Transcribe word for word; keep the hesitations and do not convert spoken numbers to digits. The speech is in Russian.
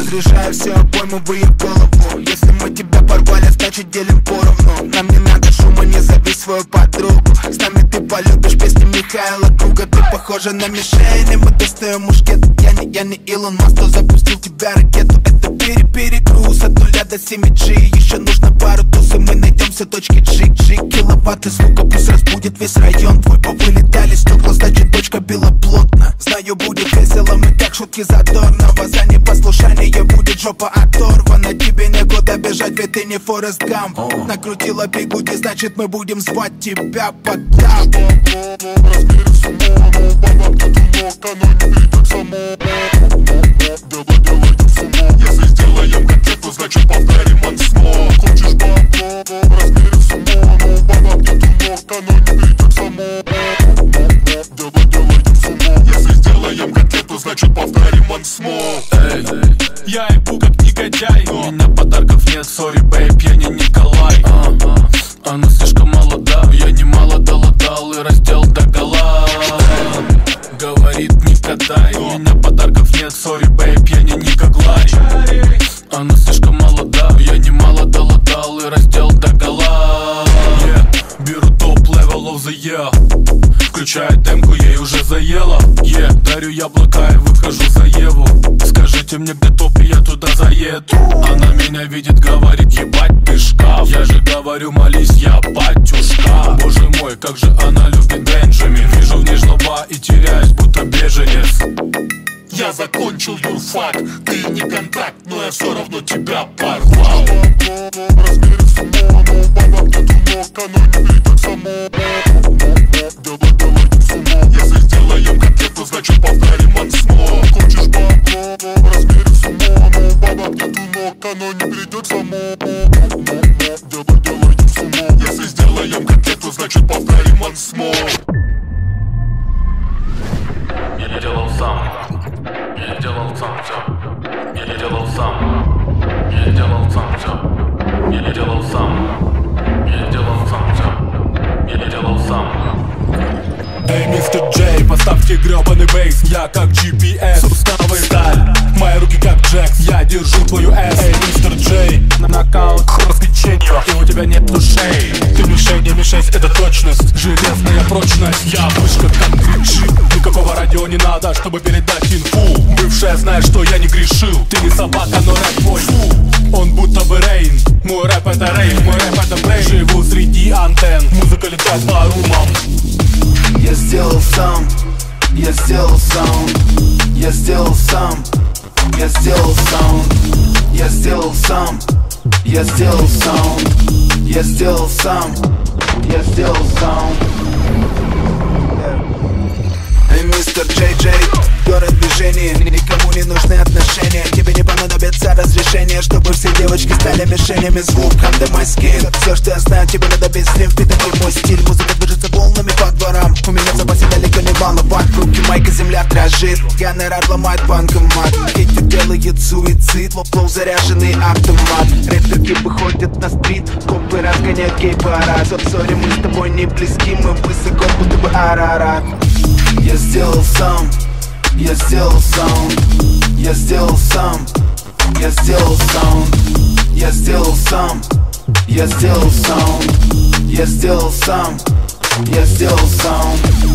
Разряжаю все обойму в ее голову. Если мы тебя порвали, значит делим поровну. Нам не надо шума, не зови свою подругу. С нами ты полюбишь песни Михаила Круга. Ты похожа на мишень, и мы достаем мушкет. Я не, я не Илон Маск, кто запустил тебя ракету. Это пере-перегруз от нуля до семи джи. Еще нужно пару туз, и мы найдем все точки джик-джик. Киловатты звука пусть разбудит весь район твой. Повылетали стекла, значит точка била плотно. Знаю, будет весело, мы как шутки задорного. За непослушание будет жопа оторвана. Тебе некуда бежать, ведь ты не Форест Гамп. Накрутила бигуди, значит мы будем звать тебя под тап. Разбери сумму, но бабак ты тунок, оно не придет само. Давай, давай, ты сумму. Если сделаем концерту, значит повторим ансмо. Хочешь бабло, разбери сумму, но бабак ты тунок, оно не придет само. Давай, давай, ты сумму. Если сделаем концерту, значит повторим ансмо. Эй, я ебу как негодяй, у меня подарков нет, сори, бэйб, я не Николай. а, а, Она слишком молода, я немало доладал и раздел догола. Говорит, не катай, у меня подарков нет, сори, бэйб, я не Николай. Она слишком молода, я немало доладал и раздел догола. yeah. Беру топ level of the year, включаю демку, ей уже заела. yeah. Дарю яблока и выхожу за Еву. Скажите мне, где топ, и я туда заеду. Она меня видит, говорит, ебать ты шкаф. Я же говорю, молись, я батюшка. Боже мой, как же она любит Бенджамин. Вижу в ней жлоба и теряюсь, будто беженец. Я закончил юрфак, ты не контакт, но я все равно тебя порвал. Разбери сумму, но бабак ты тунок, оно не придет само. Давай, давай, ты сумму. Если сделаем концерту, значит повторим ансмо. Хочешь бабло, разбери сумму, но бабак ты тунок, оно не придет само. Давай, давай, ты сумму. Если сделаем концерту, значит повторим ансмо. Я не делал сам, я не делал сам все. Я не делал сам, я не делал сам все. Я не делал сам, я не делал сам все. Я не делал сам. Эй, мистер Джей, поставьте гребаный бейс. Я как джи пи эс, суставы сталь, мои руки как Джекс, я держу твою эс. Эй, мистер Джей, на нокаут, развлеченье, и у тебя нет душей. Ты мишень, не мишень, это точность, железная прочность. Я вышка как кричит, никакого радио не надо, чтобы передать инфу. Бывшая знает, что я не грешил. Ты не собака, но рэп твой фу. Он будто бы рейн, мой рэп это рейв, мой рэп это брейн. Живу среди антенн, музыка летает по румам. Я сделал сам, я сделал саунд, я сделал сам, я сделал саунд, я сделал сам, я сделал саунд, я сделал сам, я сделал саунд. Эй, мистер Джей Джей, город в движении, никому не нужны отношения. Тебе не понадобится разрешение, чтобы все девочки стали мишенями. Звук under my skin. Все, что я знаю, тебе надо без слив. Ты такой мой стиль, музыка движется волнами по дворам. У меня в запасе далеко не волноват. Руки майка, земля дрожит, генерал ломает банкомат. Хейтер делает суицид, флоу заряженный автомат. Рэперки выходят на стрит, копы разгоняют гей-парад. Сори, мы с тобой не близки, мы высоко, будто бы Арарат. Я сделал сам, я сделал саунд, я сделал сам, я сделал саунд, я сделал сам, я сделал саунд, я сделал сам, я сделал саунд.